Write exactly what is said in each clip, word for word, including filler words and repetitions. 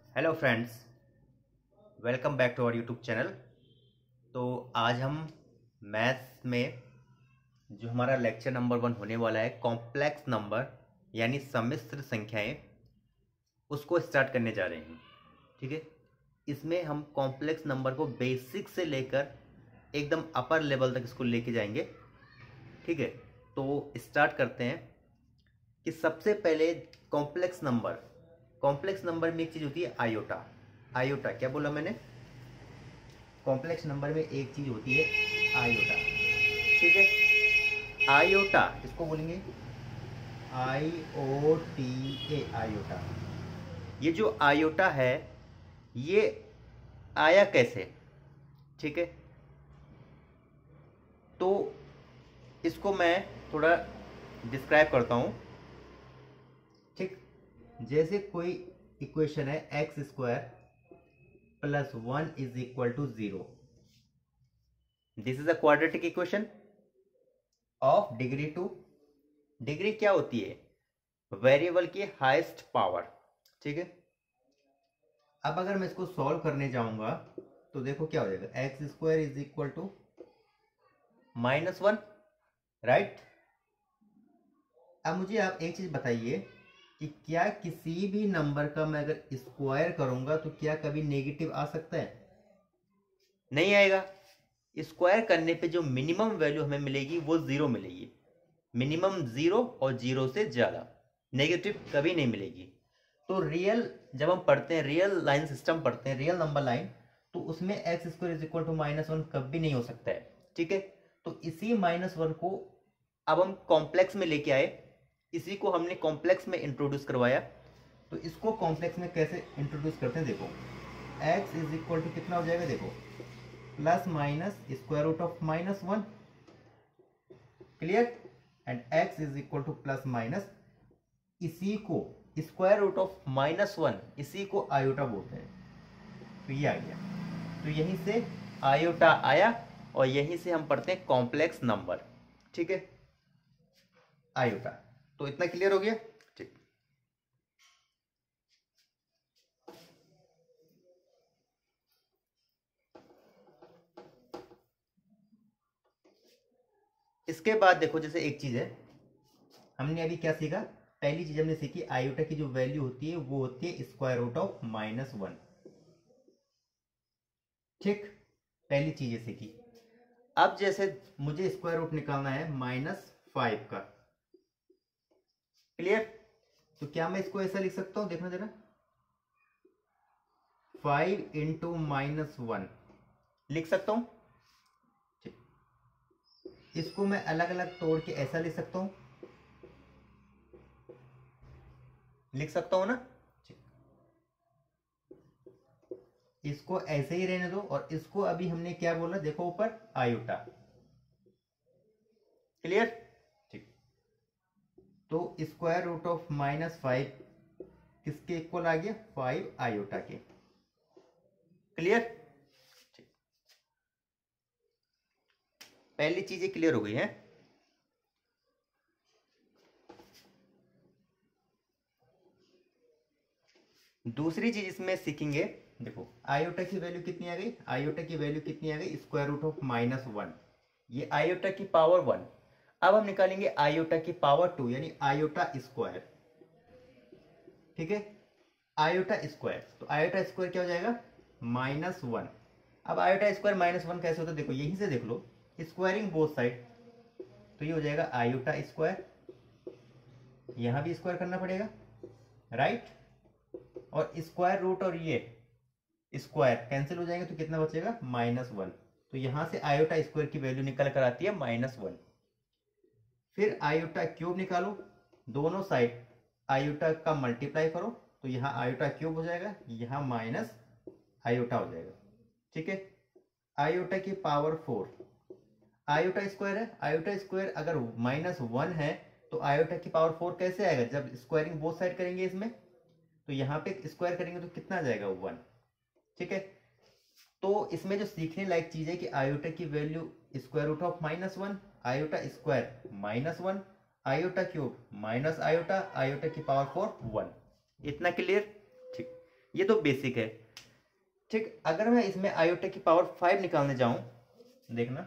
Hello friends, welcome back to our YouTube channel. तो आज हम मैथ्स में जो हमारा लेक्चर नंबर वन होने वाला है, कॉम्प्लेक्स नंबर यानी सम्मिश्र संख्याएं, उसको स्टार्ट करने जा रहे हैं। ठीक है, इसमें हम कॉम्प्लेक्स नंबर को बेसिक से लेकर एकदम अपर लेवल तक इसको लेके जाएंगे। ठीक है, तो स्टार्ट करते हैं कि सबसे पहले कॉम्प्लेक्स नंबर कॉम्प्लेक्स नंबर में एक चीज होती है आयोटा। आयोटा क्या बोला मैंने? कॉम्प्लेक्स नंबर में एक चीज होती है आयोटा। ठीक है, आयोटा इसको बोलेंगे आई ओ टी ए, आयोटा। ये जो आयोटा है ये आया कैसे? ठीक है, तो इसको मैं थोड़ा डिस्क्राइब करता हूं। ठीक, जैसे कोई इक्वेशन है x square plus one is equal to zero. This is a quadratic equation of degree two. Degree क्या होती है? वेरिएबल की हाईएस्ट पावर। ठीक है, अब अगर मैं इसको सॉल्व करने जाऊंगा तो देखो क्या हो जाएगा, x square is equal to minus one, right. अब मुझे आप एक चीज बताइए कि क्या किसी भी नंबर का मैं अगर स्क्वायर करूंगा तो क्या कभी नेगेटिव आ सकता है? नहीं आएगा। स्क्वायर करने पे जो मिनिमम वैल्यू हमें मिलेगी वो जीरो मिलेगी। मिनिमम जीरो और जीरो से ज्यादा, नेगेटिव कभी नहीं मिलेगी। तो रियल जब हम पढ़ते हैं, रियल लाइन सिस्टम पढ़ते हैं, रियल नंबर लाइन, तो उसमें x square is equal to minus one कभी नहीं हो सकता है। ठीक है, तो इसी माइनस वन को अब हम कॉम्प्लेक्स में लेके आए, इसी को हमने कॉम्प्लेक्स में इंट्रोड्यूस करवाया। तो इसको कॉम्प्लेक्स में कैसे इंट्रोड्यूस करते हैं, देखो x इज इक्वल टू कितना हो जाएगा, देखो plus minus square root of minus one, clear. And x is equal to plus minus, इसी को square root of minus one, इसी को आयोटा बोलते हैं। तो ये आ गया, तो यहीं से आयोटा आया और यहीं से हम पढ़ते हैं कॉम्प्लेक्स नंबर। ठीक है, आयोटा। तो इतना क्लियर हो गया? ठीक, इसके बाद देखो, जैसे एक चीज है, हमने अभी क्या सीखा, पहली चीज हमने सीखी आयोटा की जो वैल्यू होती है वो होती है square root of minus one. ठीक, पहली चीज सीखी। अब जैसे मुझे स्क्वायर रूट निकालना है माइनस फाइव का, क्लियर। तो क्या मैं इसको ऐसा लिख सकता हूं, देखना जरा, फाइव इंटू माइनस वन लिख सकता हूं। ठीक, इसको मैं अलग अलग तोड़ के ऐसा लिख सकता हूं, लिख सकता हूं ना। इसको ऐसे ही रहने दो और इसको अभी हमने क्या बोला, देखो ऊपर आयोटा, क्लियर। ठीक, तो square root of minus five किसके इक्वल आ गया, फाइव आयोटा के, क्लियर। ठीक, पहली चीजें क्लियर हो गई हैं। दूसरी चीज इसमें सीखेंगे, देखो आयोटा की वैल्यू कितनी आ गई, आयोटा की वैल्यू कितनी आ गई, square root of minus one, ये आयोटा की पावर वन। अब हम निकालेंगे आयोटा की पावर टू, यानी आयोटा स्क्वायर। ठीक है, आयोटा स्क्वायर, तो आयोटा स्क्वायर क्या हो जाएगा, माइनस वन। अब आयोटा स्क्वायर माइनस वन कैसे होता है, देखो यहीं से देख लो, स्क्वायरिंग बोथ साइड, तो ये हो जाएगा आयोटा स्क्वायर, यहां भी स्क्वायर करना पड़ेगा, राइट। और स्क्वायर रूट और ये स्क्वायर कैंसिल हो जाएंगे तो कितना बचेगा, माइनस वन। तो यहां से आयोटा स्क्वायर की वैल्यू निकल कर आती है माइनस वन। फिर आयोटा क्यूब निकालो, दोनों साइड आयोटा का मल्टीप्लाई करो, तो यहाँ आयोटा क्यूब हो जाएगा, यहाँ माइनस आयोटा हो जाएगा। ठीक है, आयोटा की पावर फोर, आयोटा स्क्वायर है, आयोटा स्क्वायर अगर माइनस वन है तो आयोटा की पावर फोर कैसे आएगा, जब स्क्वायरिंग बोथ साइड करेंगे इसमें, तो यहाँ पे स्क्वायर करेंगे तो कितना आ जाएगा, वन। ठीक है, तो इसमें जो सीखने लायक चीज है कि आयोटा की value square root of minus one, iota square minus one, iota cube minus iota, iota की पावर फोर वन। इतना क्लियर? ठीक, ये तो बेसिक है। ठीक, अगर मैं इसमें आयोटा की पावर फाइव निकालने जाऊं, देखना,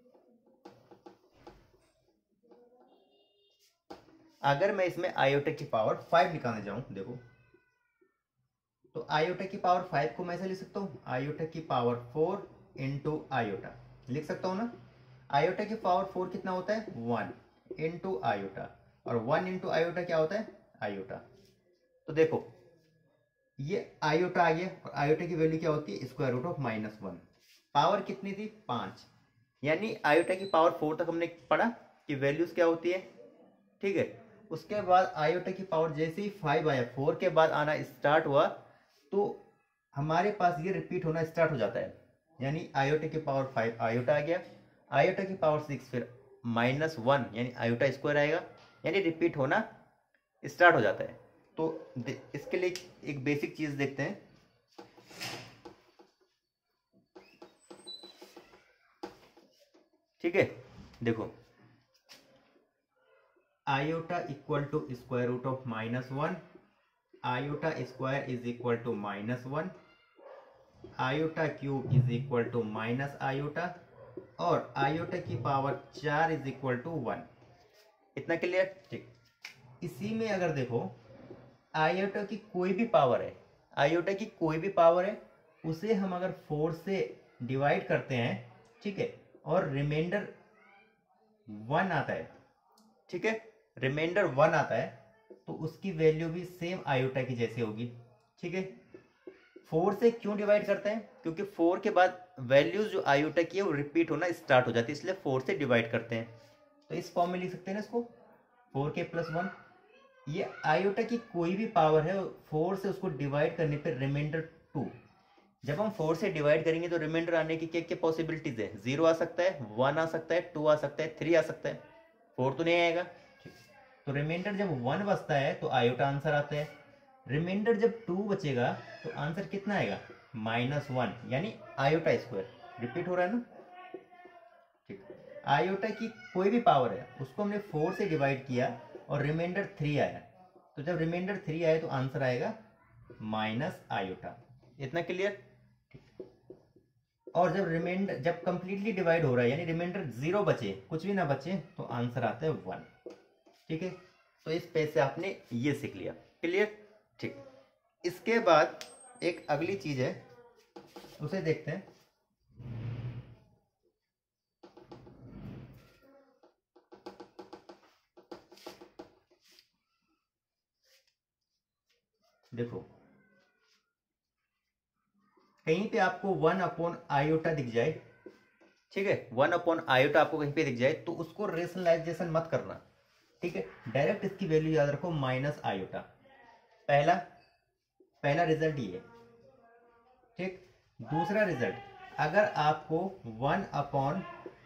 अगर मैं इसमें आयोटा की पावर फाइव निकालने जाऊं, देखो, तो आयोटा की पावर फाइव को मैं ऐसे लिख सकता हूँ, आयोटा की पावर फोर इंटू आयोटा, लिख सकता हूँ ना। आयोटा की पावर फोर कितना होता है, वन इंटू आयोटा, और वन इंटू आयोटा क्या होता है, आयोटा। तो देखो ये आयोटा आ गया, और आयोटा की वैल्यू क्या होती है, square root of minus one. Power कितनी थी, पांच, यानी आयोटा की पावर फोर तक हमने पढ़ा कि वैल्यूज क्या होती है। ठीक है, उसके बाद आयोटा की पावर जैसे ही फाइव आया, फोर के बाद आना स्टार्ट हुआ, तो हमारे पास ये रिपीट होना स्टार्ट हो जाता है, यानी आयोटा की पावर फाइव आयोटा आ गया, आयोटा की पावर सिक्स फिर माइनस वन यानी आयोटा स्क्वायर आएगा, यानी रिपीट होना स्टार्ट हो जाता है। तो इसके लिए एक बेसिक चीज देखते हैं। ठीक है, देखो, iota equal to square root of minus one, iota square is equal to minus one, iota cube is equal to minus iota, और आयोटा की पावर चार इज इक्वल टू वन। इतना क्लियर। ठीक, इसी में अगर देखो आयोटा की कोई भी पावर है, आयोटा की कोई भी पावर है, उसे हम अगर फोर से डिवाइड करते हैं, ठीक है, और रिमाइंडर वन आता है, ठीक है, रिमाइंडर वन आता है, तो उसकी वैल्यू भी सेम आयोटा की जैसे होगी। ठीक है, फोर से क्यों डिवाइड करते हैं, क्योंकि फोर के बाद वैल्यूज जो आयोटा की है वो रिपीट होना स्टार्ट हो जाती है, इसलिए फोर से डिवाइड करते हैं। तो इस फॉर्म में लिख सकते हैं ना इसको, फोर के प्लस वन। ये आयोटा की कोई भी पावर है, फोर से उसको डिवाइड करने पर रिमाइंडर टू, जब हम फोर से डिवाइड करेंगे तो रिमाइंडर आने की क्या क्या पॉसिबिलिटीज है, जीरो आ सकता है, वन आ सकता है, टू आ सकता है, थ्री आ सकता है, फोर तो नहीं आएगा। तो रिमाइंडर जब वन बचता है तो आयोटा आंसर आता है, रिमाइंडर जब टू बचेगा तो आंसर कितना आएगा, माइनस वन, यानी आयोटा स्क्वायर। रिपीट हो रहा है ना। ठीक, आयोटा की कोई भी पावर है, उसको हमने फोर से डिवाइड किया और रिमाइंडर थ्री आया, तो जब रिमाइंडर थ्री आए तो आंसर आएगा माइनस आयोटा। इतना क्लियर। और जब रिमाइंडर जब कंप्लीटली डिवाइड हो रहा है, यानी रिमाइंडर जीरो बचे, कुछ भी ना बचे, तो आंसर आता है वन। ठीक है, तो इस पेज से आपने ये सीख लिया। क्लियर। ठीक, इसके बाद एक अगली चीज है, उसे देखते हैं। देखो, कहीं पे आपको वन अपॉन आयोटा दिख जाए, ठीक है, वन अपॉन आयोटा आपको कहीं पे दिख जाए, तो उसको रेशनलाइजेशन मत करना। ठीक है, डायरेक्ट इसकी वैल्यू याद रखो, माइनस आयोटा। पहला पहला रिजल्ट ये। ठीक, दूसरा रिजल्ट, अगर आपको वन अपॉन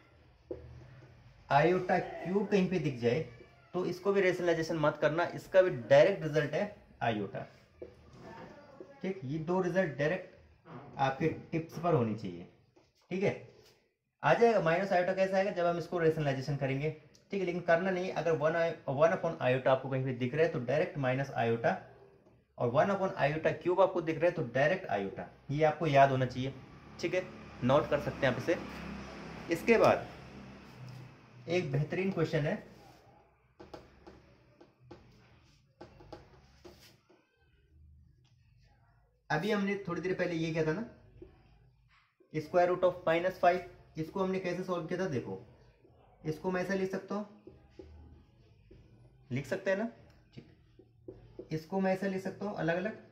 आयोटा क्यूब कहीं पे दिख जाए, तो इसको भी रेशनलाइजेशन मत करना, इसका भी डायरेक्ट रिजल्ट है आयोटा। ठीक, ये दो रिजल्ट डायरेक्ट आपके टिप्स पर होनी चाहिए। ठीक है, आ जाएगा माइनस आयोटा कैसे आएगा, जब हम इसको रेशनलाइजेशन करेंगे। ठीक है, लेकिन करना नहीं, अगर वन वन अपॉन आयोटा आपको कहीं पे दिख रहा है तो डायरेक्ट माइनस आयोटा, और वन अपॉन आयोटा क्यूब आपको दिख रहा है तो डायरेक्ट आयोटा। ये आपको याद होना चाहिए। ठीक है, नोट कर सकते हैं आप इसे। इसके बाद एक बेहतरीन क्वेश्चन है, अभी हमने थोड़ी देर पहले ये किया था ना, square root of minus five, इसको हमने कैसे सॉल्व किया था। देखो, इसको मैं ऐसा लिख सकता हूं, लिख सकते हैं ना। ठीक, इसको मैं ऐसा लिख सकता हूं अलग अलग,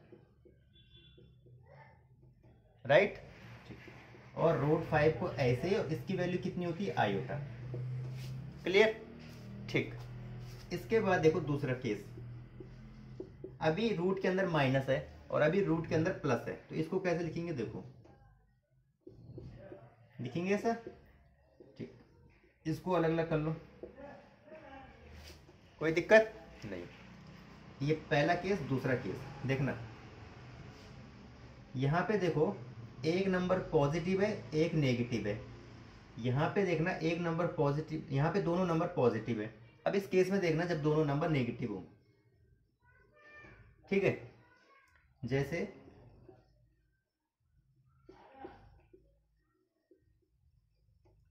राइट। ठीक, और रूट फाइव को ऐसे, और इसकी वैल्यू कितनी होती है, आयोटा। क्लियर। ठीक, इसके बाद देखो दूसरा केस, अभी रूट के अंदर माइनस है और अभी रूट के अंदर प्लस है, तो इसको कैसे लिखेंगे, देखो लिखेंगे ऐसा। ठीक, इसको अलग अलग कर लो, कोई दिक्कत नहीं। ये पहला केस, दूसरा केस देखना, यहां पे देखो एक नंबर पॉजिटिव है, एक नेगेटिव है। यहां पे देखना एक नंबर पॉजिटिव, यहां पे दोनों नंबर पॉजिटिव है। अब इस केस में देखना जब दोनों नंबर नेगेटिव हो। ठीक है, जैसे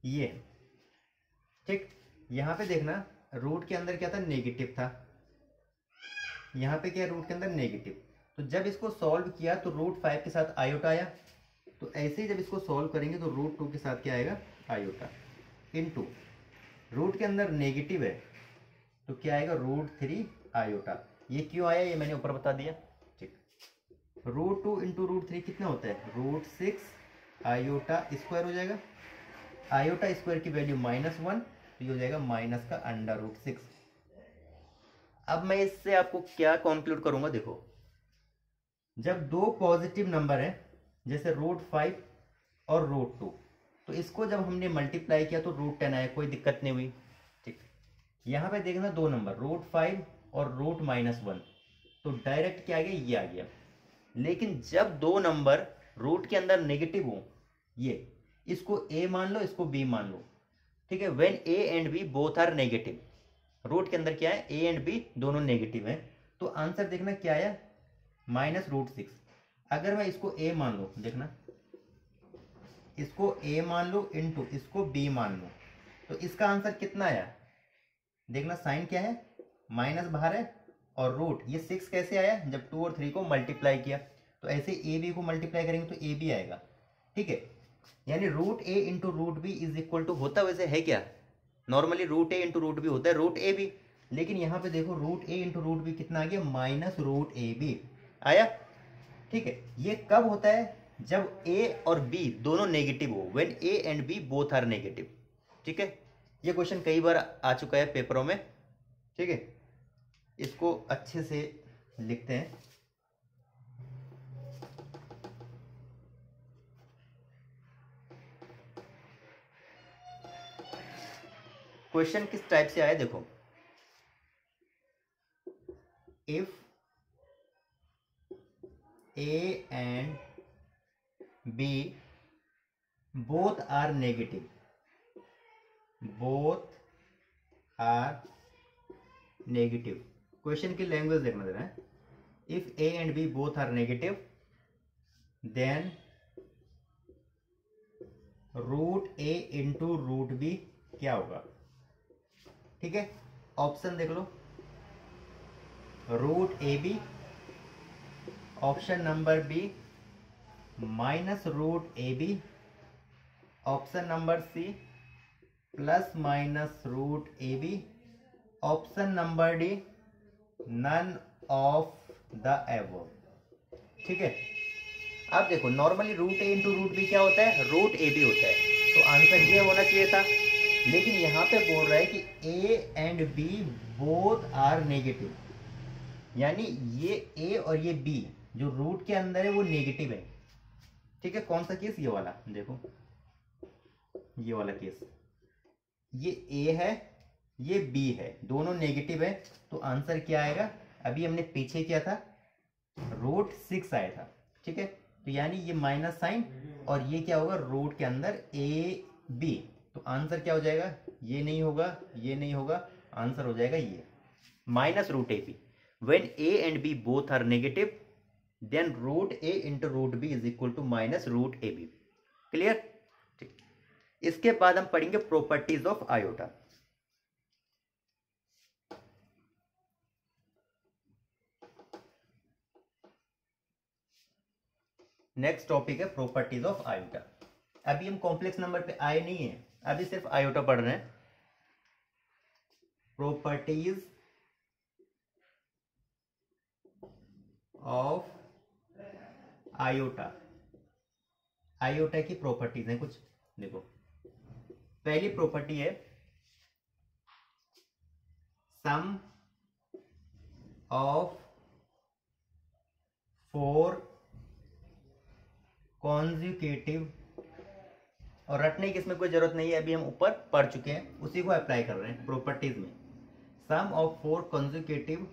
ये, ठीक। यहाँ पे देखना रूट के अंदर क्या था, नेगेटिव था, यहाँ पे क्या रूट के अंदर नेगेटिव। तो जब इसको सॉल्व किया तो रूट फाइव के साथ आयोटा आया, तो ऐसे ही जब इसको सॉल्व करेंगे तो रूट टू के साथ क्या आएगा, आयोटा, इनटू रूट के अंदर नेगेटिव है तो क्या आएगा, रूट थ्री आयोटा। ये क्यों आया ये मैंने ऊपर बता दिया, ठीक। Root two into root three कितना होता है, रूट सिक्स आयोटा स्क्वायर हो जाएगा। आयोटा स्क्वायर की वैल्यू माइनस वन, तो ये हो जाएगा माइनस का अंडर रूट सिक्स। अब मैं इससे आपको क्या कंक्लूड करूंगा, देखो जब दो पॉजिटिव नंबर है जैसे रूट फाइव और रूट टू, तो इसको जब हमने मल्टीप्लाई किया तो रूट टेन आया, कोई दिक्कत नहीं हुई, ठीक। यहाँ पे देखना दो नंबर रूट फाइव और रूट माइनस वन, तो डायरेक्ट क्या आ गया, ये आ गया। लेकिन जब दो नंबर रूट के अंदर नेगेटिव हो, ये इसको ए मान लो, इसको बी मान लो, ठीक है। When a and b both are negative, root के अंदर क्या है, ए एंड बी दोनों नेगेटिव है, तो आंसर देखना क्या आया, माइनस रूट सिक्स। अगर मैं इसको ए मान लो, देखना इसको ए मान लो इनटू इसको बी मान लो, तो इसका आंसर कितना आया, देखना साइन क्या है, माइनस बाहर है, और रूट ये सिक्स कैसे आया, जब टू और थ्री को मल्टीप्लाई किया, तो ऐसे ए बी को मल्टीप्लाई करेंगे तो ए बी आएगा, ठीक है। यानी root a into root b is equal to होता वैसे है क्या, normally root a into root b होता है रूट ए बी, लेकिन यहाँ पे देखो root a into root b कितना आ गया, माइनस रूट ए बी आया, ठीक है। ये कब होता है, जब ए और बी दोनों नेगेटिव हो, when a and b both are negative, ठीक है। ये क्वेश्चन कई बार आ चुका है पेपरों में, ठीक है। इसको अच्छे से लिखते हैं, क्वेश्चन किस टाइप से आया देखो, if a and b both are negative, both are negative, question की लैंग्वेज देखना देना है, if a and b both are negative then root a into root b क्या होगा, ठीक है। ऑप्शन देख लो, root a b, option number b minus root a b, option number c plus minus root a b, option number d none of the above, ठीक है। अब देखो normally root a into root b क्या होता है, root a B होता है, तो आंसर ये होना चाहिए था, लेकिन यहाँ पे बोल रहा है कि a and b both are negative, यानी ये ए और ये बी जो रूट के अंदर है वो नेगेटिव है, ठीक है। कौन सा केस, ये वाला देखो, ये वाला केस, ये ए है ये बी है, दोनों नेगेटिव है, तो आंसर क्या आएगा, अभी हमने पीछे किया था रूट सिक्स आया था, ठीक है। तो यानी ये माइनस साइन और ये क्या होगा, रूट के अंदर ए बी, तो आंसर क्या हो जाएगा, ये नहीं होगा ये नहीं होगा, आंसर हो जाएगा ये minus root a b. When a and b both are negative then root a into root b is equal to minus root a b, clear, ठीक। इसके बाद हम पढ़ेंगे properties of iota. Next topic है properties of iota. अभी हम complex number पे आए नहीं है, अभी सिर्फ आयोटा पढ़ रहे हैं। प्रॉपर्टीज ऑफ आयोटा, आयोटा की प्रॉपर्टीज हैं कुछ, देखो पहली प्रॉपर्टी है सम ऑफ फोर कॉन्जिक्यूटिव, और रटने की इसमें कोई जरूरत नहीं है, अभी हम ऊपर पढ़ चुके हैं, उसी को अप्लाई कर रहे हैं प्रॉपर्टीज में। Sum of four consecutive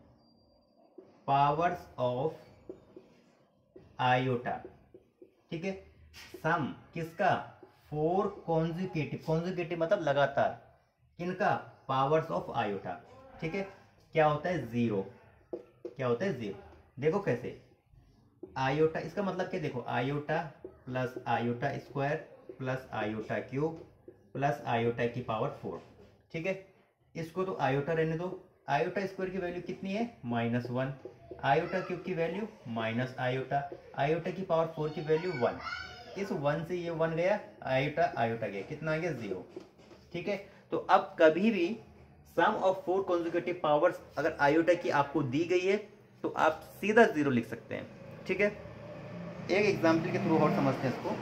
powers of iota, ठीक है। सम किसका, फोर कॉन्जिक्यूटिव, कॉन्जिक्यूटिव मतलब लगातार, किनका, पावर्स ऑफ आयोटा, ठीक है। क्या होता है, जीरो, क्या होता है जीरो, देखो कैसे, आयोटा इसका मतलब क्या, देखो iota plus iota square plus iota cube plus iota की पावर फोर। ठीक है, इसको तो आयोटा रहने दो। आयोटा स्क्वायर की वैल्यू कितनी है? Minus one. आयोटा क्यूब की वैल्यू माइनस आयोटा। आयोटा की पावर फोर की वैल्यू वन। इस वन से ये वन गया, आयोटा आयोटा गया, कितना आ गया? जीरो। ठीक है, तो अब कभी भी sum of four consecutive powers अगर आयोटा की आपको दी गई है तो आप सीधा जीरो लिख सकते हैं। ठीक है, एक एग्जाम्पल के थ्रू और समझते हैं इसको।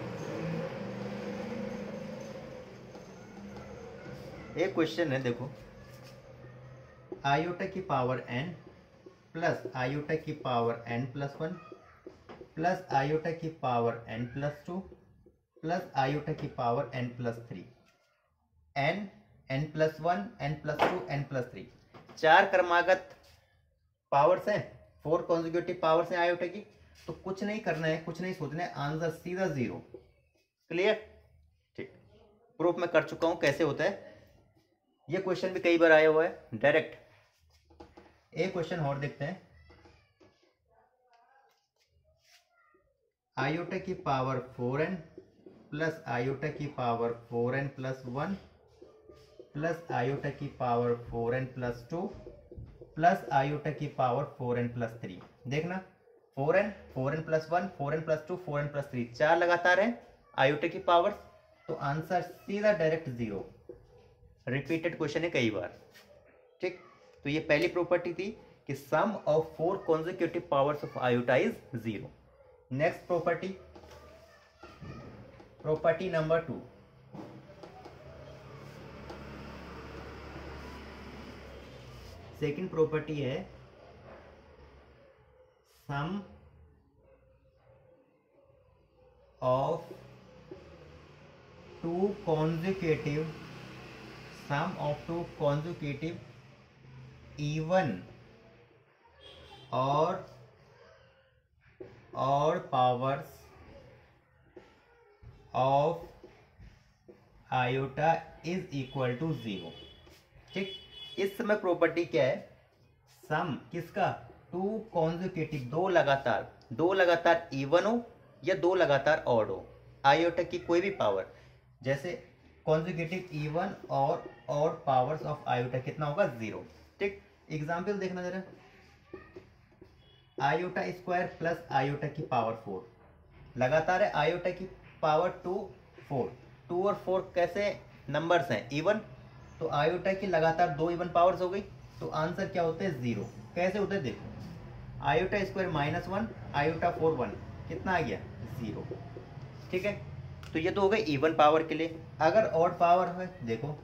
एक क्वेश्चन है, देखो, आयोटा की पावर n प्लस आयोटा की power n plus one plus iota की power n plus two plus iota की power n plus three. n, n plus one, n plus two, n plus three, चार क्रमागत powers हैं, four consecutive powers हैं iota की। तो कुछ नहीं करना है, कुछ नहीं सोचना है, आंसर सीधा जीरो। क्लियर? ठीक, प्रूफ मैं कर चुका हूं कैसे होता है। ये क्वेश्चन भी कई बार आया हुआ है डायरेक्ट। एक क्वेश्चन और देखते हैं। आयोटा की power four n plus iota की power four n plus one plus iota की power four n plus two plus iota की power four n plus three. देखना, four n, four n plus one, four n plus two, four n plus three, चार लगातार है iota की power, तो answer सीधा direct zero. Repeated question है कई बार। ठीक, तो ये पहली प्रॉपर्टी थी कि sum of four consecutive powers of iota is zero. Next property, property number two, second property है sum of two consecutive sum of two consecutive even और और powers of iota is equal to zero. ठीक, इस समय property क्या है? सम किसका? Two consecutive, दो लगातार, दो लगातार इवन हो या दो लगातार ऑड हो, आयोटा की कोई भी पावर, जैसे कॉन्जिक्यूटिव इवन और ऑड पावर्स ऑफ आयोटा कितना होगा? जीरो। ठीक, एग्जाम्पल देखना जरा। आयोटा स्क्वायर प्लस आयोटा की पावर फोर, लगातार है, आयोटा की पावर टू, फोर, टू और फोर कैसे नंबर्स हैं? इवन, तो आयोटा की लगातार दो इवन पावर्स हो गई, तो आंसर क्या होते हैं? जीरो। कैसे होते हैं? देखो, iota square minus one, iota four one, कितना आ गया? जीरो। ठीक है, तो ये तो हो गए इवन पावर के लिए। अगर ऑड पावर है, देखो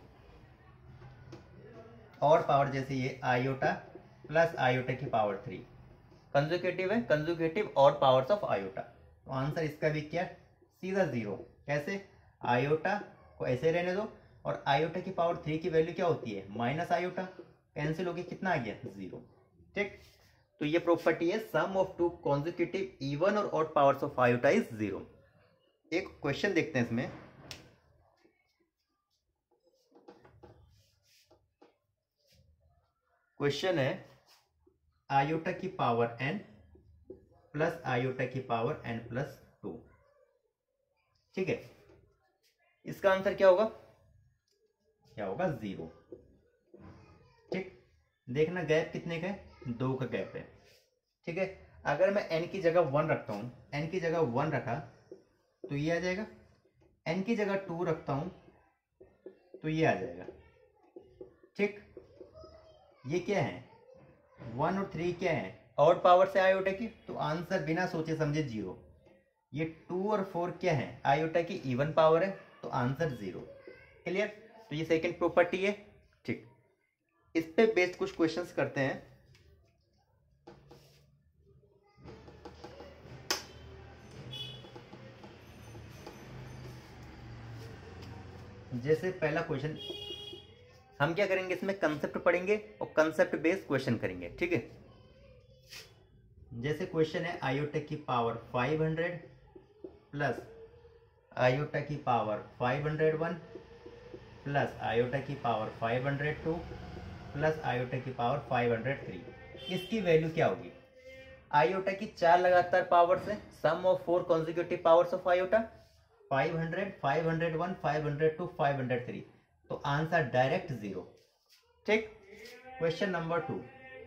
ऑड पावर जैसे ये आयोटा प्लस आयोटा की पावर थ्री, कंजुगेटिव है, conjugative odd powers of iota, तो आंसर इसका भी क्या? सीधा जीरो। कैसे? आयोटा को ऐसे रहने दो और आयोटा की पावर थ्री की वैल्यू क्या होती है? माइनस आयोटा, कैंसिल होके कितना आ गया? जीरो। ठीक, तो ये प्रॉपर्टी है sum of two consecutive even और odd powers of iota is zero. एक क्वेश्चन देखते हैं इसमें। क्वेश्चन है आयोटा की पावर n प्लस आयोटा की पावर n प्लस टू। ठीक है, इसका आंसर क्या होगा? क्या होगा? जीरो। ठीक, देखना गैप कितने का है? दो का गैप है। ठीक है, अगर मैं n की जगह वन रखता हूं, n की जगह वन रखा तो ये आ जाएगा, n की जगह टू रखता हूं तो ये आ जाएगा। ठीक, ये क्या है? वन और थ्री क्या है? ऑड पावर से आयोटा की, तो आंसर बिना सोचे समझे जीरो। ये टू और फोर क्या है? आयोटा की इवन पावर है, तो आंसर जीरो। क्लियर? तो ये सेकंड प्रॉपर्टी है। ठीक, इस पे बेस्ड कुछ क्वेश्चंस करते हैं। जैसे पहला क्वेश्चन, हम क्या करेंगे इसमें? कंसेप्ट पढ़ेंगे और कंसेप्ट बेस्ड क्वेश्चन करेंगे। ठीक है, जैसे क्वेश्चन है आयोटा की power five hundred plus iota की power five hundred one plus iota की power five hundred two plus iota की पावर फाइव हंड्रेड थ्री। इसकी वैल्यू क्या होगी? आयोटा की चार लगातार पावर्स है, sum of four consecutive powers of iota, five hundred, five hundred one, five hundred two, five hundred three, तो answer direct zero. ठीक। क्वेश्चन नंबर टू,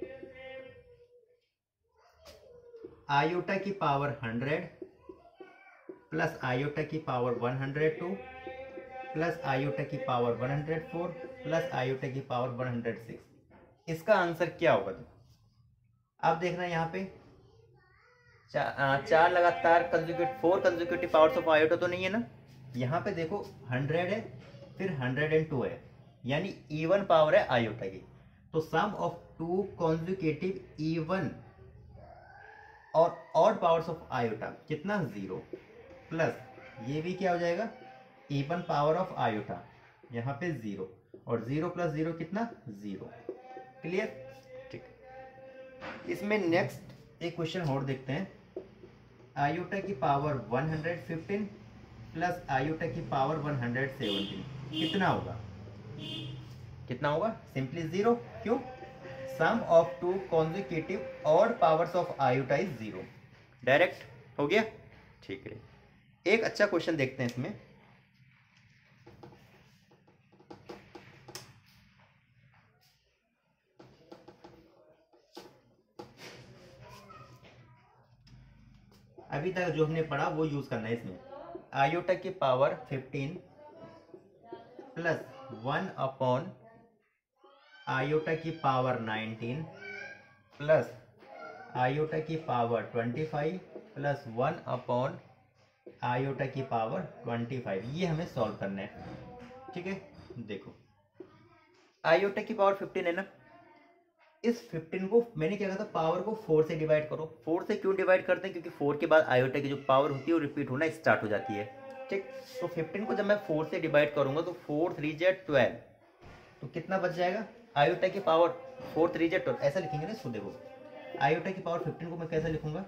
आयोटा की पावर हंड्रेड प्लस आयोटा की power one hundred two plus iota की power one hundred four plus iota की power one hundred six, इसका answer क्या होगा? अब देखना यहाँ पे चा, चार लगातार conjugate four conjugative powers of iota तो नहीं है ना। यहाँ पे देखो हंड्रेड है, फिर हंड्रेड एंड टू है, यानी इवन पावर है आयोटा की। तो sum of two conjugative even और ऑड पावर्स ऑफ आयोटा कितना? जीरो। प्लस ये भी क्या हो जाएगा? इवन पावर ऑफ आयोटा, यहाँ पे जीरो, और जीरो प्लस जीरो कितना? जीरो। क्लियर? ठीक। इसमें नेक्स्ट एक क्वेश्चन और देखते हैं। आयोटा की power one hundred fifteen plus iota की पावर वन हंड्रेड सेवेंटीन कितना होगा? कितना होगा? Simply zero. क्यों? Sum of two consecutive odd powers of iota is zero. Direct हो गया। ठीक है, एक अच्छा क्वेश्चन देखते हैं इसमें। अभी तक जो हमने पढ़ा वो यूज करना है इसमें। आयोटा की power fifteen plus one upon iota की पावर नाइनटीन प्लस आयोटा की power twenty five plus one upon iota की पावर ट्वेंटी फाइव, ये हमें सॉल्व करना है। ठीक है, देखो आयोटा की पावर फिफ्टीन है ना, इस फिफ्टीन को मैंने क्या कहा था, पावर को फोर से डिवाइड करो। फोर से क्यों डिवाइड करते हैं? क्योंकि फोर के बाद आयोटा की जो पावर होती है वो रिपीट होना स्टार्ट हो जाती है। ठीक, तो फिफ्टीन को जब मैं फोर से डिवाइड करूंगा तो फोर थ्री जेड ट्वेल्व, तो कितना बच जाएगा? आयोटा की पावर फोर थ्री जेड ट्वेल्व, ऐसा लिखेंगे ना इसको। देखो आयोटा की पावर फिफ्टीन को मैं कैसे लिखूंगा?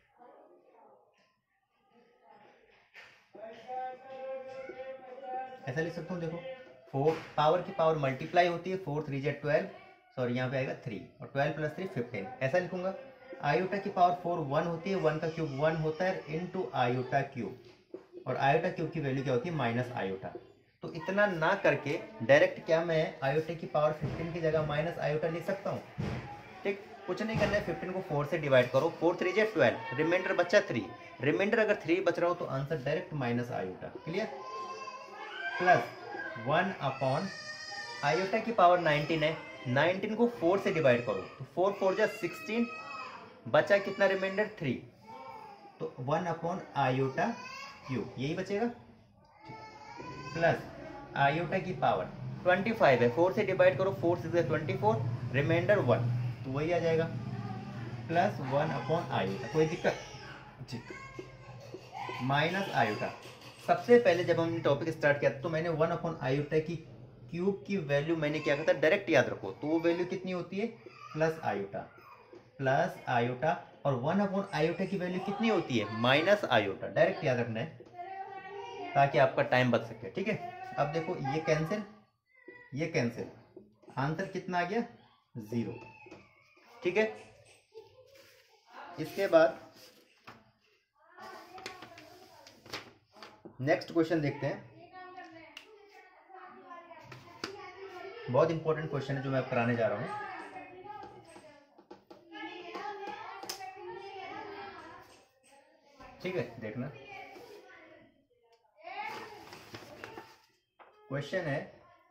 ऐसा लिख सकता हूँ। देखो फोर पावर की पावर मल्टीप्लाई होती है, फोर थ्री जेड ट्वेल्व, सॉरी यहाँ पे आएगा थ्री, और ट्वेल्व प्लस थ्री फिफ्टीन, ऐसा लिखूंगा। आयोटा की पावर फोर वन होती है, वन का क्यूब वन होता है इनटू आयोटा क्यूब, और आयोटा क्यूब की वैल्यू क्या होती है? Minus iota. तो इतना ना करके डायरेक्ट क्या मैं आयोटा की पावर फिफ्टीन की जगह माइनस आयोटा लिख सकता हूँ। ठीक, कुछ नहीं करना है, फिफ्टीन को फोर से डिवाइड करो, फोर थ्री जेड ट्वेल्व, रिमाइंडर बचा थ्री, रिमाइंडर अगर थ्री बच रहा हो तो answer direct minus iota. Clear? Plus one upon iota की पावर नाइनटीन है, नाइनटीन को फोर से डिवाइड करो तो फोर फोर जा सिक्सटीन, बचा कितना रिमाइंडर? थ्री, तो वन अपॉन आयोटा क्यूब, यही बचेगा। प्लस आयोटा की पावर ट्वेंटी फाइव है, फोर से डिवाइड करो, four six twenty four, reminder one, तो वही आ जाएगा। प्लस वन अपॉन आयोटा, कोई दिक्कत? ठीक, माइनस आयोटा। सबसे पहले जब हमने टॉपिक स्टार्ट किया तो मैंने वन अपॉन आयोटा की क्यूब की वैल्यू मैंने क्या कहा था? डायरेक्ट याद रखो, तो वो वैल्यू कितनी होती है? प्लस आयोटा, प्लस आयोटा, और वन अपॉन आयोटा की वैल्यू कितनी होती है? Minus iota. डायरेक्ट याद रखना है ताकि आपका टाइम बच सके। ठीक है, अब देखो ये कैंसिल, ये कैंसिल, आंसर कितना आ गया? जीरो। ठीक है, इसके बाद नेक्स्ट क्वेश्चन देखते हैं। बहुत इंपॉर्टेंट क्वेश्चन है जो मैं कराने जा रहा हूं। ठीक है, देखना क्वेश्चन है,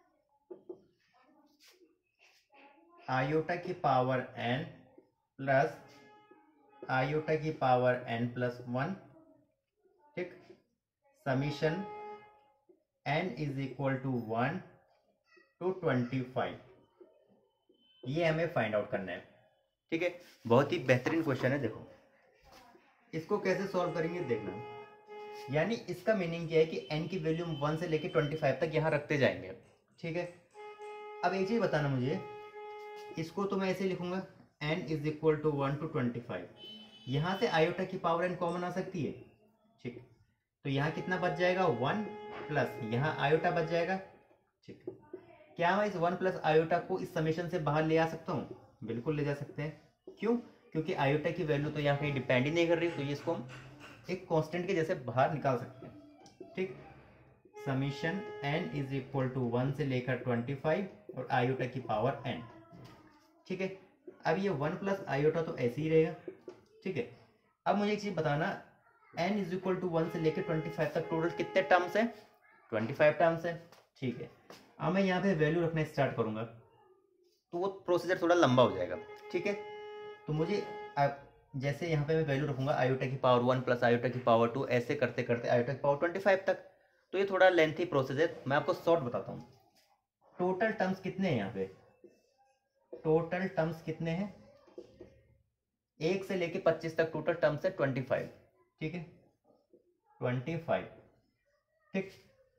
आयोटा की पावर n प्लस आयोटा की पावर n प्लस वन, ठीक, summation n is equal to one to twenty five, ये हमें फाइंड आउट करना है। ठीक है, बहुत ही बेहतरीन क्वेश्चन है। देखो इसको कैसे सॉल्व करेंगे देखना, यानी इसका मीनिंग क्या है कि n की वैल्यू वन से लेके ट्वेंटी फाइव तक यहाँ रखते जाएंगे। ठीक है, अब एक चीज बताना मुझे, इसको तो मैं ऐसे लिखूंगा n is equal to one to twenty five, यहाँ से आयोटा की पावर n कॉमन आ सकती है। ठीक, तो यहाँ कितना बच जाएगा? वन, प्लस यहाँ आयोटा बच जाएगा। ठीक, क्या मैं इस वन प्लस आयोटा को इस समेशन से बाहर ले आ सकता हूँ? बिल्कुल ले जा सकते हैं। क्यों? क्योंकि आयोटा की वैल्यू तो यहाँ कहीं डिपेंड ही नहीं कर रही, तो ये इसको हम एक कांस्टेंट के जैसे बाहर निकाल सकते हैं। ठीक। Summation n is equal to one से लेकर ट्वेंटी फाइव और आयोटा की पावर एन, ठीक है। अब ये वन प्लस आयोटा तो ऐसे ही रहेगा, ठीक है। अब मुझे एक चीज बताना, n is equal to one से लेकर ट्वेंटी फाइव तक टोटल कितने टर्म्स है? ट्वेंटी फाइव टर्म्स है, ठीक है। अब मैं यहाँ पे वैल्यू रखना स्टार्ट करूंगा तो वो प्रोसीजर थोड़ा लंबा हो जाएगा, ठीक है। तो मुझे जैसे यहाँ पे मैं वैल्यू रखूंगा आयोटा की पावर वन प्लस आयोटा की पावर टू, ऐसे करते करते आयोटा की पावर ट्वेंटी फाइव तक, तो ये थोड़ा लेंथी प्रोसेस है। मैं आपको शॉर्ट बताता हूँ। टोटल टर्म्स कितने हैं यहाँ पे? टोटल टर्म्स कितने हैं? एक से लेके पच्चीस तक टोटल टर्म्स है ट्वेंटी फाइव, ठीक है, ट्वेंटी फाइव, ठीक।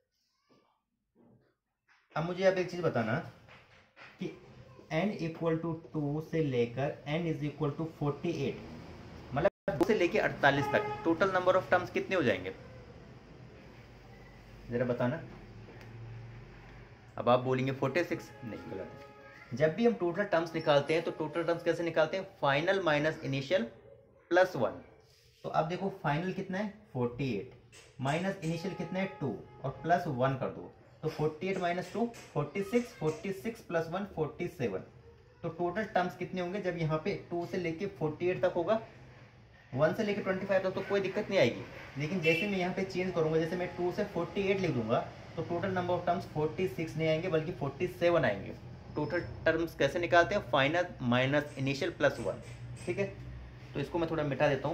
अब मुझे आप एक चीज बताना कि n इक्वल टू टू से लेकर n is equal to forty eight, मतलब दो से लेके अड़तालीस तक टोटल नंबर ऑफ टर्म्स कितने हो जाएंगे? जरा बताना। अब आप बोलेंगे फोर्टी सिक्स, नहीं, गलत है। जब भी हम टोटल टर्म्स निकालते हैं तो टोटल टर्म्स कैसे निकालते हैं? Final minus initial plus one. तो अब देखो फाइनल कितना है? फोर्टी एट, माइनस इनिशियल कितना है? टू, और प्लस वन कर दो तो forty eight minus two forty six, forty six plus one forty seven. तो टोटल टर्म्स कितने होंगे? जब यहाँ पे टू से लेके फोर्टी एट तक होगा, वन से लेके ट्वेंटी फाइव तक तो कोई दिक्कत नहीं आएगी। लेकिन जैसे मैं यहाँ पे चेंज करूंगा, जैसे मैं टू से फोर्टी एट लिख दूंगा तो total number of terms forty six नहीं आएंगे बल्कि फोर्टी सेवन आएंगे। टोटल टर्म्स कैसे निकालते हैं? Final minus initial plus one, ठीक है। तो इसको मैं थोड़ा मिटा देता हूँ,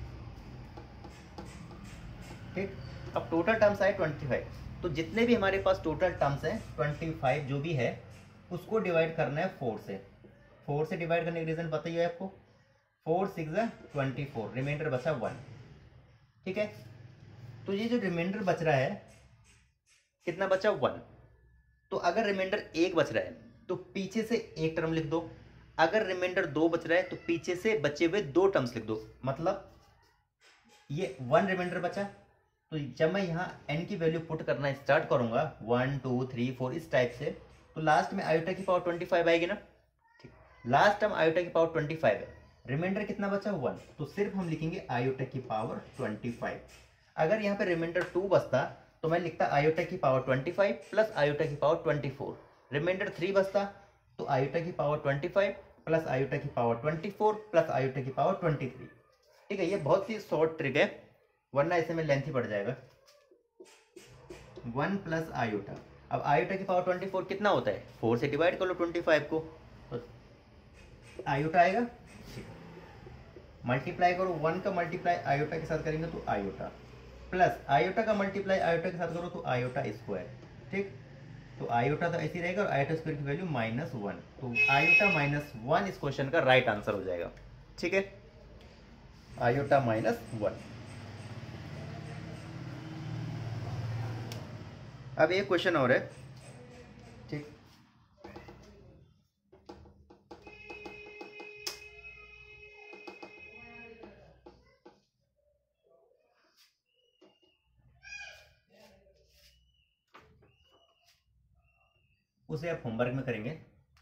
ठीक। अब टोटल टर्म्स आए ट्वेंटी फाइव, तो जितने भी हमारे पास टोटल टर्म्स हैं ट्वेंटी फाइव जो भी है उसको डिवाइड करना है फोर से। फोर से डिवाइड करने का रीजन पता ही है आपको, four six twenty four, remainder बचा वन, ठीक है। तो ये जो रिमाइंडर बच रहा है कितना बचा? वन। तो अगर रिमाइंडर एक बच रहा है तो पीछे से एक टर्म लिख दो, अगर रिमाइंडर दो बच रहा है तो पीछे से बचे हुए दो टर्म्स लिख दो। मतलब ये वन रिमाइंडर बचा, तो जब मैं यहाँ n की वैल्यू पुट करना स्टार्ट करूंगा वन टू थ्री फोर इस टाइप से, तो लास्ट में आयोटा की पावर ट्वेंटी फाइव आएगी ना, ठीक। लास्ट टर्म आयोटा की पावर ट्वेंटी फाइव है, रिमाइंडर कितना बचा? वन। तो सिर्फ हम लिखेंगे आयोटा की पावर ट्वेंटी फाइव। अगर यहाँ पे रिमाइंडर टू बचता तो मैं लिखता आयोटा की power twenty five plus iota की power twenty four. Remainder three बचता तो आयोटा की power twenty five plus iota की power twenty four plus iota की पावर ट्वेंटी थ्री, ठीक है। ये बहुत ही शॉर्ट ट्रिक है, वरना ऐसे में लेंथ ही बढ़ जाएगा। वन प्लस आयोटा, अब आयोटा की पावर ट्वेंटी फोर कितना होता है? फोर से डिवाइड कर लो ट्वेंटी फाइव को, तो आयोटा आएगा, मल्टीप्लाई करो, वन का मल्टीप्लाई आयोटा के साथ करेंगे तो आयोटा, प्लस आयोटा का मल्टीप्लाई आयोटा के साथ करो तो आयोटा स्क्वायर, ठीक। तो आयोटा तो ऐसे ही रहेगा और आयोटा स्क्वायर की वैल्यू माइनस वन, तो आयोटा माइनस वन इस क्वेश्चन का राइट आंसर हो जाएगा, ठीक है। Iota minus one. अब एक क्वेश्चन और है, ठीक। उसे आप होमवर्क में करेंगे।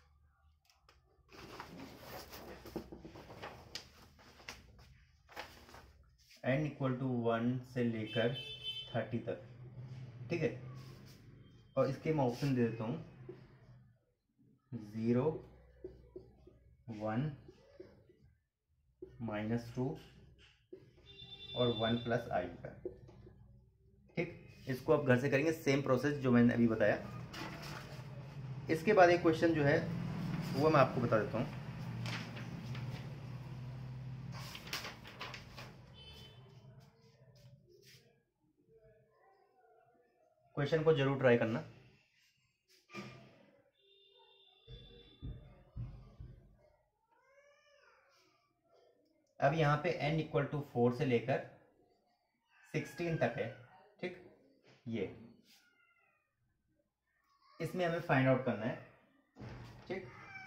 n इक्वल टू वन से लेकर थर्टी तक, ठीक है। और इसके मैं ऑप्शन दे देता हूँ, ज़ीरो, वन, माइनस टू और वन प्लस आई का, ठीक। इसको आप घर से करेंगे, सेम प्रोसेस जो मैंने अभी बताया। इसके बाद एक क्वेश्चन जो है वो मैं आपको बता देता हूँ। क्वेश्चन को जरूर ट्राई करना। अब यहाँ पे n इक्वल टू फोर से लेकर सिक्सटीन तक है, ठीक। ये इसमें हमें फाइंड आउट करना है, ठीक।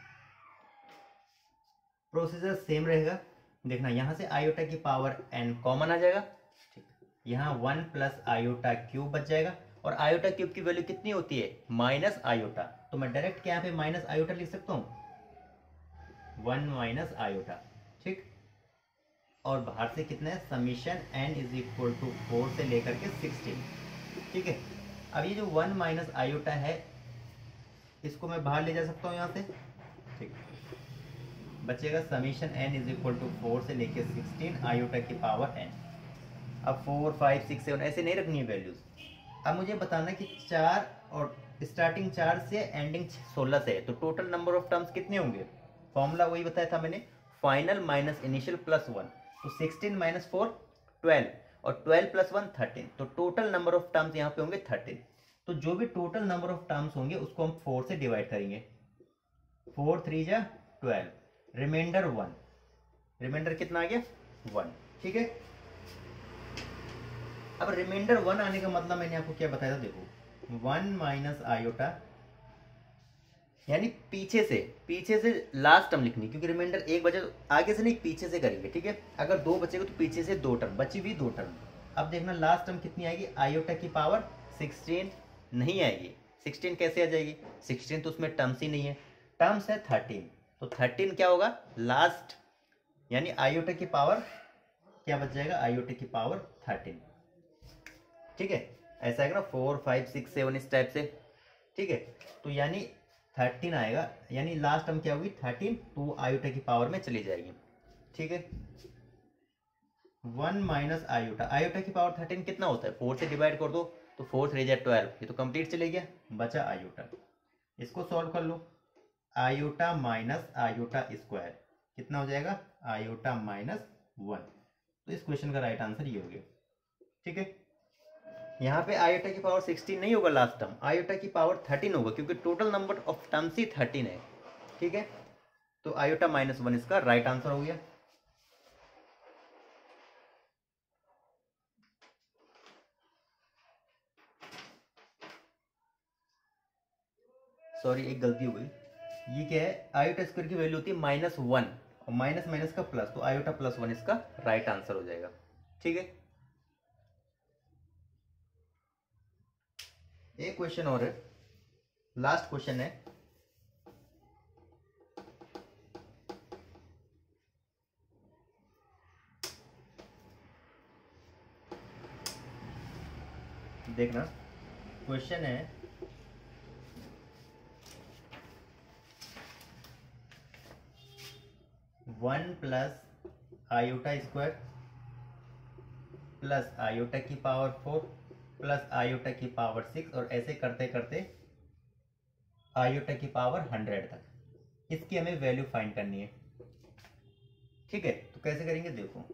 प्रोसीजर सेम रहेगा। देखना यहाँ से आयोटा की पावर n कॉमन आ जाएगा, ठीक। यहाँ वन प्लस आयोटा क्यूब बच जाएगा और आयोटा क्यूब की वैल्यू कितनी होती है? Minus iota. तो मैं डायरेक्ट क्या यहाँ पे माइनस आयोटा लिख सकता हूँ, वन माइनस आयोटा, ठीक। और बाहर से कितना है? Summation n is equal to four से लेकर के सिक्सटीन, ठीक है। अब ये जो वन माइनस आयोटा है इसको मैं बाहर ले जा सकता हूँ यहाँ से, ठीक। बचेगा summation n is equal to four से लेके सिक्सटीन आयोटा की पावर एन। अब फोर फाइव सिक्स सेवन ऐसे नहीं रखनी है वैल्यूज। अब मुझे बताना कि चार और स्टार्टिंग चार से एंडिंग सोलह से है, तो टोटल नंबर ऑफ टर्म्स कितने होंगे। फॉर्मूला वही बताया था मैंने, final minus initial plus one, तो सिक्सटीन माइनस फोर ट्वेल्व, और ट्वेल्व प्लस वन थर्टीन, तो टोटल नंबर ऑफ टर्म्स यहाँ पे होंगे थर्टीन। तो जो भी टोटल नंबर ऑफ टर्म्स होंगे उसको हम फोर से डिवाइड करेंगे, फोर थ्री जा ट्वेल्व, रिमाइंडर वन, रिमाइंडर कितना आ गया वन, ठीक है। अब रिमाइंडर वन आने का मतलब मैंने आपको क्या बताया था, देखो वन माइनस आयोटा, यानी पीछे से पीछे से लास्ट टर्म लिखनी, क्योंकि रिमाइंडर एक बचे तो आगे से नहीं पीछे से करेंगे, ठीक है। अगर दो बचेगा तो पीछे से दो टर्म, बची हुई दो टर्म। अब देखना लास्ट टर्म कितनी आएगी, आयोटा की पावर सिक्सटीन नहीं आएगी। सिक्सटीन कैसे आ जाएगी, सिक्सटीन तो उसमें टर्म्स ही नहीं है, टर्म्स है थर्टीन, तो थर्टीन क्या होगा लास्ट, यानी आयोटा की पावर क्या बच जाएगा, आयोटा की पावर थर्टीन, ठीक है। ऐसा आएगा ना फोर फाइव सिक्स सेवन इस टाइप से, ठीक है। तो यानी थर्टीन आएगा, यानी लास्ट टर्म क्या होगी थर्टीन, तो आयोटा की पावर में चली जाएगी, ठीक है। वन माइनस आयोटा, आयोटा की पावर थर्टीन कितना होता है, फोर से डिवाइड कर दो तो फोर थ्री जा ट्वेल्व, ये तो कंप्लीट चले गया, बचा आयोटा। इसको सॉल्व कर लो, आयोटा माइनस आयोटा स्क्वायर कितना हो जाएगा, आयोटा माइनस वन। तो इस क्वेश्चन का राइट आंसर ये हो गया, ठीक है। यहाँ पे आयोटा की पावर सिक्सटीन नहीं होगा लास्ट टर्म, आयोटा की पावर थर्टीन होगा, क्योंकि टोटल नंबर ऑफ टर्म्स ही थर्टीन है, ठीक है। तो आयोटा माइनस वन इसका राइट आंसर हो गया। सॉरी एक गलती हो गई, ये क्या है, आयोटा स्क्वायर की वैल्यू होती है माइनस वन, और माइनस माइनस का प्लस, तो आयोटा प्लस वन इसका राइट आंसर हो जाएगा, ठीक है। एक क्वेश्चन और है, लास्ट क्वेश्चन है, देखना क्वेश्चन है, one plus iota square plus iota की पावर फोर प्लस आयोटा की पावर सिक्स, और ऐसे करते करते आयोटा की पावर हंड्रेड तक, इसकी हमें वैल्यू फाइंड करनी है, ठीक है। तो कैसे करेंगे, देखो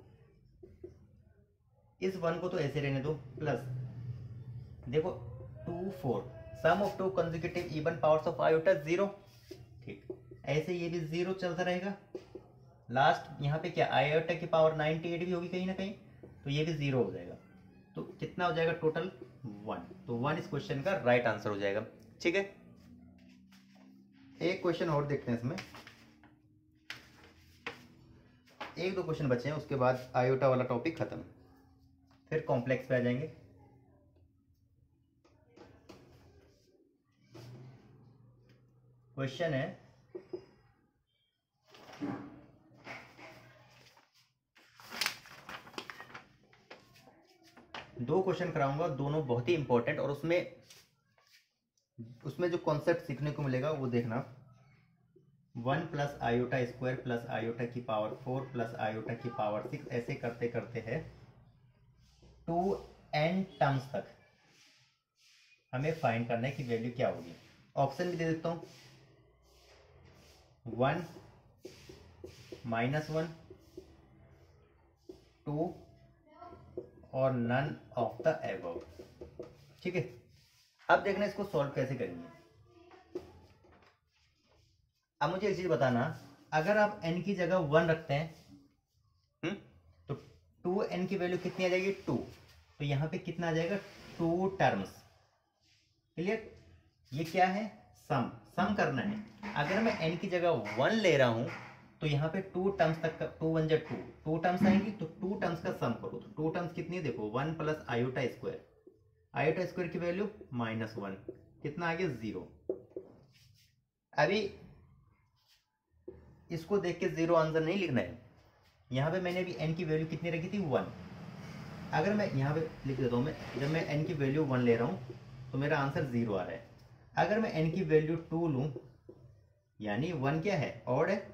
इस वन को तो ऐसे रहने दो, प्लस देखो two four, sum of two consecutive even powers of iota zero, ठीक, ऐसे ये भी जीरो चलता रहेगा। लास्ट यहाँ पे क्या आयोटा की पावर नाइनटी एट भी होगी कहीं ना कहीं, तो ये भी जीरो हो जाएगा, तो कितना हो जाएगा टोटल वन, तो वन इस क्वेश्चन का राइट आंसर हो जाएगा, ठीक है। एक क्वेश्चन और देखते हैं इसमें, एक दो क्वेश्चन बचे हैं, उसके बाद आयोटा वाला टॉपिक खत्म, फिर कॉम्प्लेक्स पे आ जाएंगे। क्वेश्चन है, दो क्वेश्चन कराऊंगा, दोनों बहुत ही इंपॉर्टेंट, और उसमें उसमें जो कॉन्सेप्ट सीखने को मिलेगा वो देखना। One plus iota square plus iota की पावर फोर प्लस आयोटा की पावर सिक्स, ऐसे करते करते है टू एन टर्म्स तक हमें फाइंड करना है कि वैल्यू क्या होगी। ऑप्शन भी दे देता हूं, वन माइनस वन, टू और नन ऑफ द एबव, ठीक है। अब देखना इसको सॉल्व कैसे करेंगे। अब मुझे एक चीज बताना, अगर आप n की जगह वन रखते हैं हुँ? तो टू एन की वैल्यू कितनी आ जाएगी, टू, तो यहां पे कितना आ जाएगा, टू टर्म्स, क्लियर। ये क्या है, सम, सम करना है। अगर मैं n की जगह वन ले रहा हूं तो यहाँ पे टू टर्म्स तक का, टू वन जा टू, टू टर्म्स आएंगी, तो टू टर्म्स का सम करो, तो टू टर्म्स कितनी है, देखो one plus iota square, iota square की वैल्यू माइनस वन, कितना आ गया जीरो। अभी इसको देख के जीरो आंसर नहीं लिखना है, यहाँ पे मैंने अभी n की वैल्यू कितनी रखी थी, वन, अगर मैं यहाँ पे लिख देता हूँ, मैं जब मैं n की वैल्यू वन ले रहा हूँ तो मेरा आंसर जीरो आ रहा है। अगर मैं n की वैल्यू टू लूँ, यानी वन क्या है, ऑड है,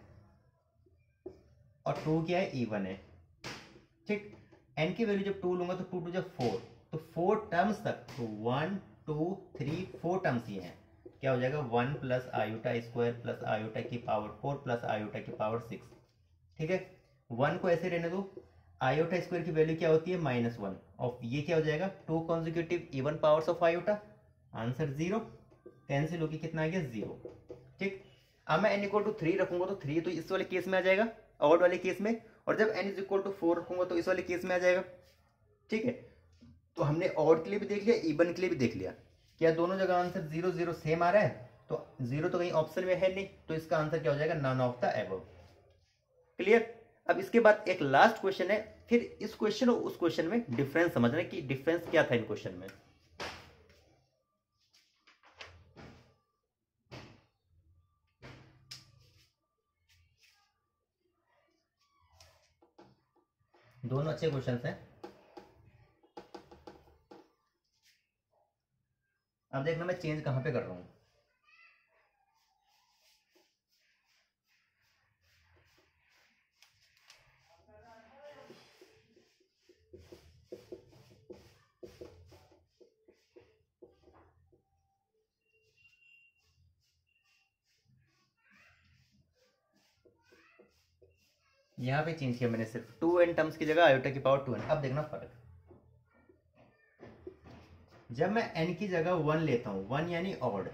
और टू क्या है, इवन है। ठीक, n की वैल्यू जब टू लूंगा तो टू टू जब फोर, तो फोर टर्म्स तक, तो one two three four terms ये हैं, क्या हो जाएगा, one plus iota square plus iota की पावर फोर प्लस आयोटा की पावर सिक्स। ठीक है, वन को ऐसे रहने दो, आयोटा स्क्वायर की वैल्यू क्या होती है, माइनस वन, और ये क्या हो जाएगा, two consecutive even powers of iota, answer zero, cancel होगी, कितना आ गया, जीरो। ठीक, अब मैं n इक्वल टू थ्री रखूंगा तो थ्री तो इस वाले केस में आ जाएगा, ऑड वाले केस में, और जब n is equal to four रखूंगा तो इस वाले केस में आ जाएगा। ठीक है, तो हमने ऑड के लिए भी देख लिया, इवन के लिए भी देख लिया, क्या दोनों जगह आंसर जीरो जीरो सेम आ रहा है, तो जीरो तो कहीं ऑप्शन में है नहीं, तो इसका आंसर क्या हो जाएगा, none of the above. Clear. अब इसके बाद एक लास्ट क्वेश्चन है, फिर इस क्वेश्चन और उस क्वेश्चन में डिफरेंस समझना कि डिफरेंस क्या था इन क्वेश्चन में। दोनों अच्छे क्वेश्चंस हैं। अब देखना मैं चेंज कहां पे कर रहा हूं। यहां पे चेंज किया मैंने, सिर्फ टू एन टर्म्स की जगह आयोटा की पावर टू एन। अब देखना फर्क, जब मैं n की जगह वन लेता हूं, वन यानी ऑड,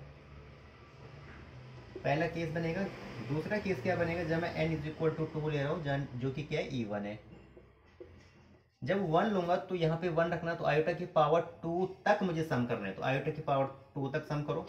पहला केस बनेगा। दूसरा केस क्या बनेगा, जब मैं n is equal to two ले रहा हूं, जो कि क्या है, इवन है। जब वन लूंगा तो यहाँ पे वन रखना, तो आयोटा की पावर टू तक मुझे सम करना है, तो आयोटा की पावर टू तक सम करो,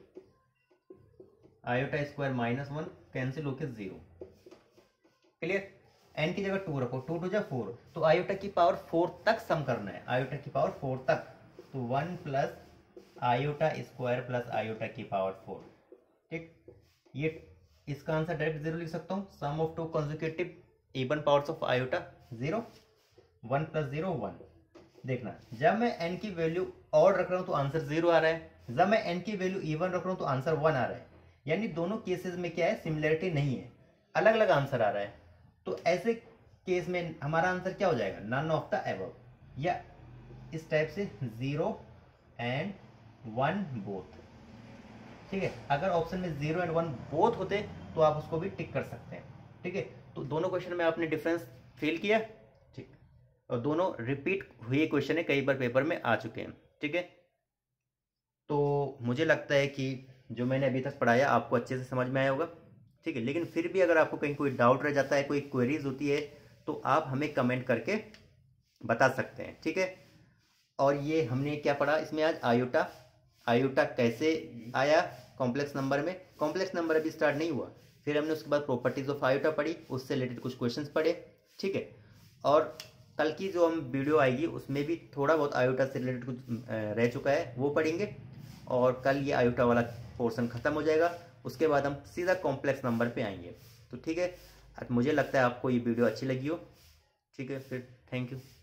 iota square minus one, cancel होके जीरो। क्लियर। n की जगह टू रखो, टू टू जा फोर, तो आयोटा की पावर फोर तक सम करना है, आयोटा की पावर फोर तक, तो one plus iota square plus iota की पावर फोर। ठीक, ये इसका आंसर डायरेक्ट जीरो लिख सकता हूँ, sum of two consecutive even powers of iota zero, one plus zero one. देखना, जब मैं n की वैल्यू ऑड रख रहा हूँ तो आंसर जीरो आ रहा है, जब मैं n की वैल्यू इवन रख रहा हूँ तो आंसर वन आ रहा है, यानी दोनों केसेस में क्या है, सिमिलरिटी नहीं है, अलग अलग आंसर आ रहा है। तो ऐसे केस में हमारा आंसर क्या हो जाएगा, नन ऑफ द अबव, या इस टाइप से जीरो एंड वन बोथ। ठीक है, अगर ऑप्शन में जीरो एंड वन बोथ होते तो आप उसको भी टिक कर सकते हैं। ठीक है, तो दोनों क्वेश्चन में आपने डिफरेंस फील किया। ठीक, और दोनों रिपीट हुए क्वेश्चन है, कई बार पेपर में आ चुके हैं। ठीक है, तो मुझे लगता है कि जो मैंने अभी तक पढ़ाया आपको अच्छे से समझ में आया होगा। ठीक है, लेकिन फिर भी अगर आपको कहीं कोई डाउट रह जाता है, कोई क्वेरीज होती है, तो आप हमें कमेंट करके बता सकते हैं। ठीक है, और ये हमने क्या पढ़ा इसमें आज, आयोटा, आयोटा कैसे आया कॉम्प्लेक्स नंबर में। कॉम्प्लेक्स नंबर अभी स्टार्ट नहीं हुआ, फिर हमने उसके बाद प्रॉपर्टीज ऑफ आयोटा पढ़ी, उससे रिलेटेड कुछ क्वेश्चंस पढ़े। ठीक है, और कल की जो हम वीडियो आएगी उसमें भी थोड़ा बहुत आयोटा से रिलेटेड कुछ रह चुका है, वो पढ़ेंगे, और कल ये आयोटा वाला पोर्शन खत्म हो जाएगा, उसके बाद हम सीधा कॉम्प्लेक्स नंबर पे आएंगे। तो ठीक है, मुझे लगता है आपको ये वीडियो अच्छी लगी हो। ठीक है, फिर थैंक यू।